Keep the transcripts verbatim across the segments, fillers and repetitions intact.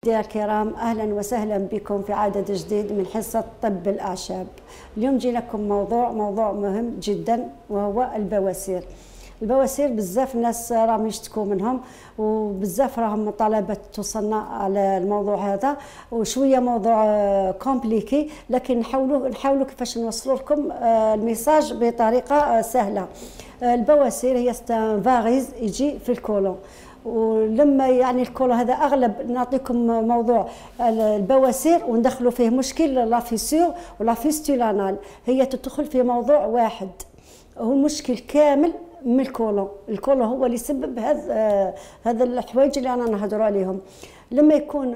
مشاهدي الكرام، أهلا وسهلا بكم في عدد جديد من حصة طب الأعشاب. اليوم جي لكم موضوع موضوع مهم جدا، وهو البواسير. البواسير بزاف الناس راهم يشتكوا منهم، وبزاف راهم طلبات توصلنا على الموضوع هذا، وشويه موضوع كومبليكي، لكن نحاولوا نحاولوا كيفاش نوصلوا لكم الميساج بطريقه سهله. البواسير هي فاغيز يجي في الكولون، ولما يعني الكولون هذا اغلب نعطيكم موضوع البواسير وندخلوا فيه مشكل لا فيسور ولا فيستولانال، هي تدخل في موضوع واحد، هو المشكل كامل من الكولون. الكولون هو اللي يسبب هذا هذا الحوايج اللي انا نهضروا عليهم. لما يكون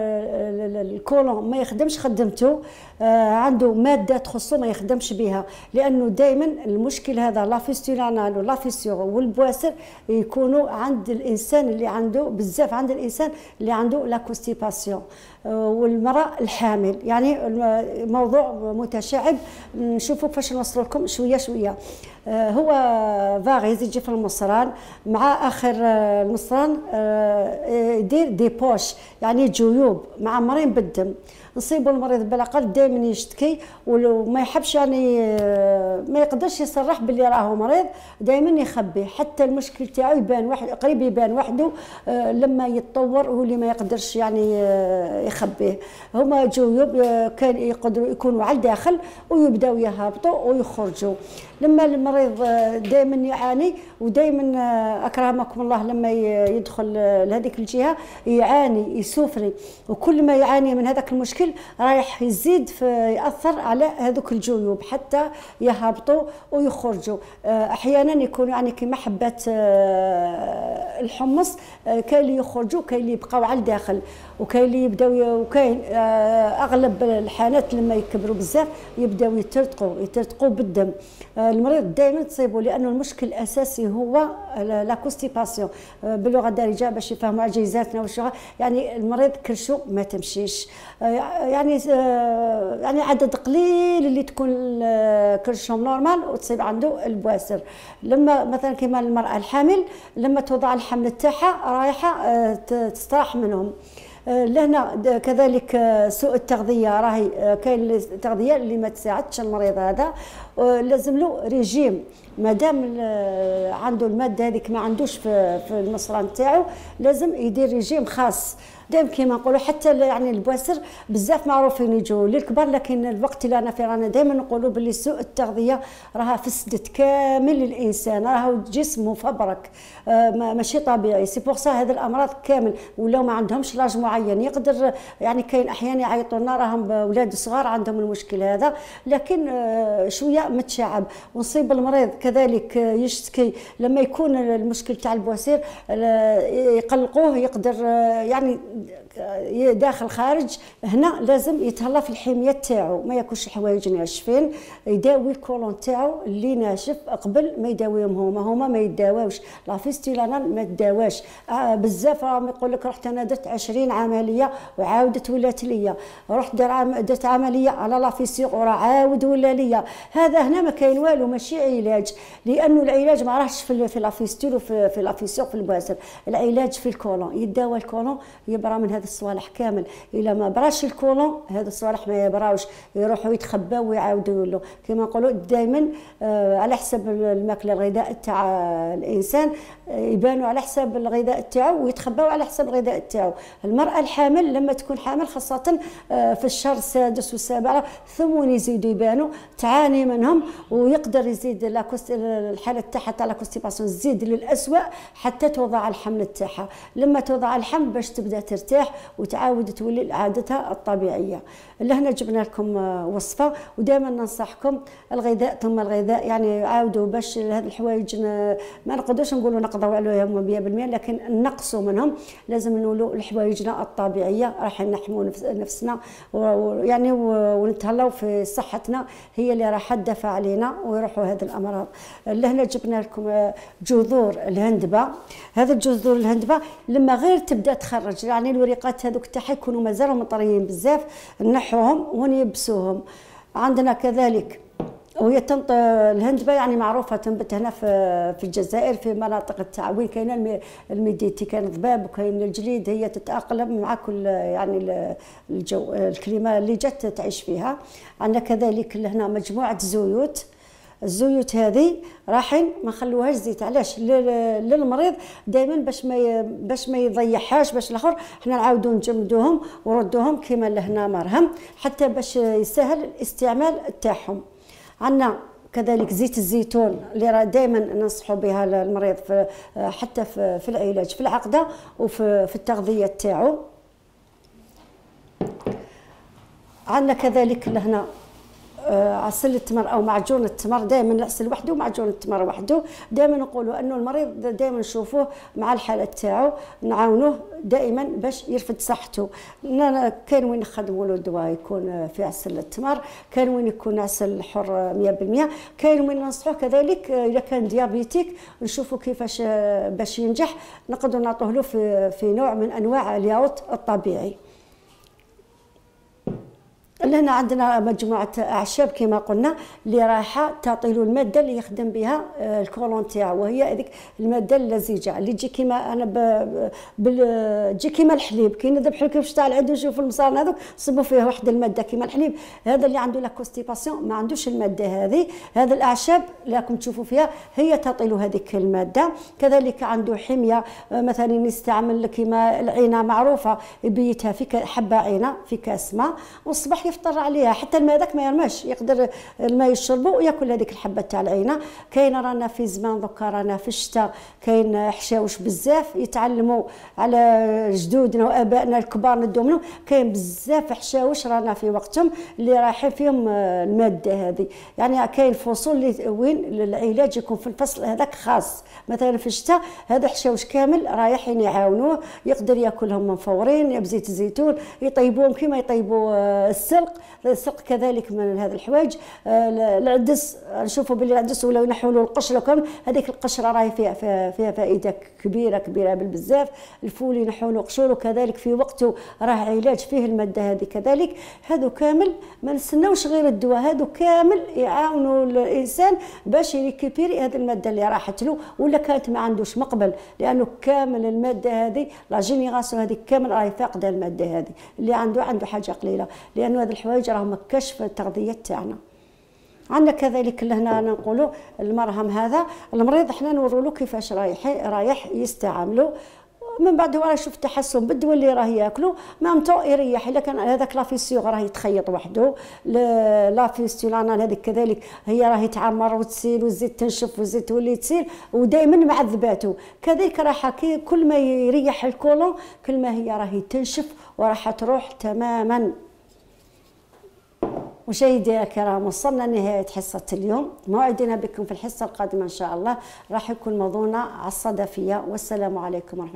الكولون ما يخدمش خدمته، عنده ماده تخصه ما يخدمش بها، لانه دائما المشكل هذا لا فيستولانال ولا فيسيور والبواسير يكونوا عند الانسان اللي عنده بزاف، عند الانسان اللي عنده لا كونستيباسيون والمراه الحامل. يعني موضوع متشعب، نشوفوا كيفاش نوصل لكم شويه شويه. هو فاغيز يجي في المصران، مع اخر المصران يدير دي بوش، يعني جيوب معمرين بالدم. نصيبوا المريض بالاقل دائما يشتكي وما يحبش، يعني ما يقدرش يصرح باللي راهو مريض، دائما يخبي، حتى المشكل تاعو يبان واحد قريب يبان وحده لما يتطور، هو اللي ما يقدرش يعني يخبيه. هما جيوب كان يقدروا يكونوا على الداخل ويبداو يهبطوا ويخرجوا. لما المريض دائما يعاني، ودائما اكرمكم الله لما يدخل لهذيك الجهه يعاني يسوفري، وكل ما يعاني من هذاك المشكل رايح يزيد في ياثر على هذوك الجيوب حتى يهبطوا ويخرجوا. احيانا يكونوا يعني كما حبات الحمص، كاين اللي يخرجوا كاين اللي يبقاو على الداخل، وكاين اللي يبداو، وكاين اغلب الحالات لما يكبروا بزاف يبداو يترتقوا يترتقوا بالدم. المريض دائما تصيبه، لانه المشكل الاساسي هو لا كونستيباسيون باللغه الدارجه باش يفهموا عجيزاتنا والشغل. يعني المريض كرشو ما تمشيش، يعني يعني عدد قليل اللي تكون كرشهم نورمال وتصيب عنده البواسر. لما مثلا كما المراه الحامل لما توضع الحمل تاعها رايحه تستراح منهم. لهنا كذلك سوء التغذيه، راهي كاين التغذيه اللي ما تساعدش المريض هذا، لازم له ريجيم. ما دام عنده الماده هذيك ما عندوش في في المصران تاعو، لازم يدير ريجيم خاص. دائما كيما نقولوا حتى يعني البواسر بزاف معروفين يجوا للكبار، لكن الوقت اللي انا فيه رانا دائما نقولوا باللي سوء التغذيه راها فسدت كامل الانسان، راهو جسم مفبرك آه ماشي طبيعي. سي بور سا هذه الامراض كامل ولاو ما عندهمش لاج معين يقدر، يعني كاين احيانا يعيطوا لنا راهم اولاد صغار عندهم المشكل هذا، لكن آه شويه متشعب. ونصيب المريض كذلك يشتكي لما يكون المشكل تاع البواسير يقلقوه، يقدر آه يعني داخل خارج. هنا لازم يتهلا في الحميه تاعو، ما ياكلش الحوايج ناشفين، يداوي الكولون تاعو اللي ناشف قبل ما يداويهم. هما هما ما يداواوش لا فيستولانال، ما تداواش. آه بزاف راهم يقول لك رحت انا درت عشرين عمليه وعاودت ولات ليا، رحت درت عمليه على لا فيسيور وراه عاود ولا ليا. هذا هنا ما كاين والو، ماشي علاج، لانه العلاج ما راهش في في لا فيستول وفي في لا فيسيور في البواسر. العلاج في الكولون، يداوى الكولون يبرى من هذا الصوالح كامل. الا ما براش الكولون هذا الصوالح ما يبراوش، يروحوا يتخباو ويعاودوا يولوا. كما نقولوا دائما آه على حسب الماكله الغذاء تاع الانسان، آه يبانوا على حسب الغذاء تاعو ويتخباو على حسب الغذاء تاعو. المراه الحامل لما تكون حامل خاصه آه في الشهر السادس والسابع ثم يزيدوا يبانوا، تعاني منهم، ويقدر يزيد الحاله تاعها تاع لا كونستيباسيون تزيد للاسوء حتى توضع الحمل تاعها. لما توضع الحمل باش تبدا ترتاح وتعاود تولي عادتها الطبيعيه. لهنا جبنا لكم وصفه، ودائما ننصحكم الغذاء ثم الغذاء، يعني عاودوا باش هذه الحوايج ما نقدرش نقولوا نقضوا عليهم مية بالمية، لكن نقصوا منهم. لازم نولوا لحوايجنا الطبيعيه، راح نحموا نفسنا ويعني ونتهلاو في صحتنا، هي اللي راح تدافع علينا ويروحوا هذه الامراض. لهنا جبنا لكم جذور الهندبه. هذا الجذور الهندبه لما غير تبدا تخرج، يعني الوريقات هذوك تاعها يكونوا مازالوا مطريين بزاف، نحوهم ونيبسوهم. عندنا كذلك وهي تنط الهندبه يعني معروفه تنبت هنا في في الجزائر في مناطق التعوين. كاين الميديتي، كاين الضباب وكاين الجليد، هي تتاقلم مع كل يعني الجو الكلمه اللي جات تعيش فيها. عندنا كذلك هنا مجموعه زيوت. الزيوت هذه راحين ما نخلوهاش زيت، علاش؟ للمريض دائما باش ما باش ما يضيعهاش، باش الاخر حنا نعاودوا نجمدوهم وردوهم كما لهنا مرهم حتى باش يسهل الاستعمال تاعهم. عندنا كذلك زيت الزيتون اللي راه دائما ننصحوا بها المريض في حتى في, في العلاج في العقده وفي في التغذيه تاعو. عندنا كذلك لهنا عسل التمر او معجون التمر. دائما العسل وحده ومعجون التمر وحده. دائما نقولوا انه المريض دائما نشوفوه مع الحاله تاعو نعاونوه دائما باش يرفد صحته. كاين وين نخدموا له الدواء يكون في عسل التمر، كاين وين يكون عسل حر مية بالمية، كاين وين ننصحوه كذلك اذا كان ديابيتيك نشوفوا كيفاش باش ينجح نقدروا نعطوه له في في نوع من انواع الياوت الطبيعي. لهنا عندنا مجموعه اعشاب كما قلنا اللي رايحه تعطي له الماده اللي يخدم بها الكولون تاعو، وهي هذيك الماده اللزيجه اللي تجي كيما انا بال تجي كيما الحليب. كاين ذبح كيفاش تاع العيد نشوفوا المصارن هذوك صبوا فيه واحد الماده كيما الحليب. هذا اللي عنده لا كونستيباسيون ما عندوش الماده هذه. هذا الاعشاب راكم تشوفوا فيها هي تعطي له هذيك الماده. كذلك عنده حميه، مثلا يستعمل كيما العينه معروفه يبيتها في حبه عينه في كاس ماء والصباح يفطر عليها، حتى الماء ذاك ما يرماش، يقدر الماء يشربه وياكل هذيك الحبه تاع العينه. كاين رانا في زمان دوكا رانا في الشتاء كاين حشاوش بزاف يتعلموا على جدودنا وابائنا الكبار ندوم لهم. كاين بزاف حشاوش رانا في وقتهم اللي رايحين فيهم الماده هذه. يعني كاين فصول اللي وين العلاج يكون في الفصل هذاك خاص، مثلا في الشتاء هذا حشاوش كامل رايحين يعاونوه، يقدر ياكلهم من فورين بزيت الزيتون، يطيبوهم كيما يطيبوا السلق. السلق كذلك من هذه الحوايج. العدس نشوفوا باللي العدس ولا ينحوا له القشره كامل، هذيك القشره راهي فيها فيها فائده كبيره كبيره بالبزاف. الفول ينحوا له قشوره كذلك في وقته راه علاج فيه الماده هذه كذلك. هذو كامل ما نستناوش غير الدواء، هذو كامل يعاونوا الانسان باش يريكيبيري هذه الماده اللي راحت له ولا كانت ما عندوش مقبل، لانه كامل الماده هذه لا جينيراسيون هذه كامل راهي فاقده الماده هذه. اللي عنده عنده حاجه قليله، لانه هذه الحوايج راهم كشف التغذيه تاعنا. عندنا كذلك لهنا نقولوا المرهم هذا المريض احنا نوروا له كيفاش رايح رايح يستعملوا. من بعد هو يشوف تحسن بالدواء اللي راه ياكلو مامتو يريح. الا كان هذاك لافيسيو راه يتخيط وحده، لافيستولانال هذيك كذلك هي راه يتعمر وتسيل والزيت تنشف والزيت تولي تسيل ودائما معذباته. كذلك راح كل ما يريح الكولون كل ما هي راهي تنشف وراح تروح تماما. مشاهدينا الكرام وصلنا لنهاية حصة اليوم. موعدنا بكم في الحصة القادمة إن شاء الله، راح يكون موضوعنا على الصدفية. والسلام عليكم ورحمة الله.